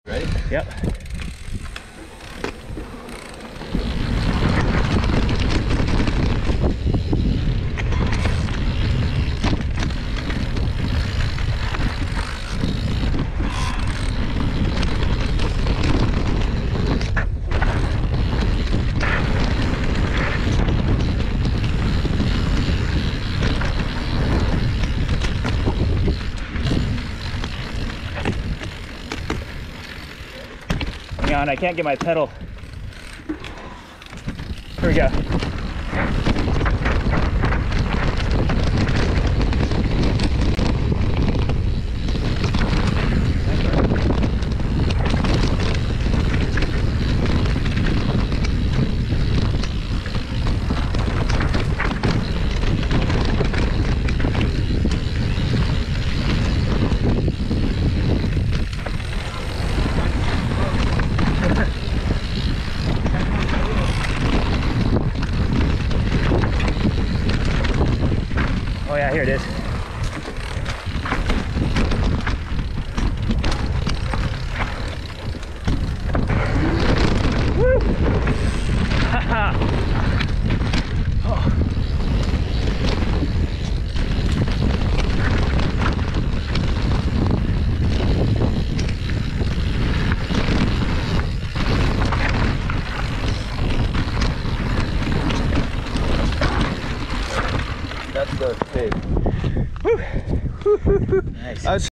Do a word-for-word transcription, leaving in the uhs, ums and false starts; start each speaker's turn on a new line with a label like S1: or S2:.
S1: Ready?
S2: Yep. Hang on, I can't get my pedal. Here we go. Oh yeah, here it is. Woo! Haha! Oh.
S1: That's the tape.
S2: Woo! Nice.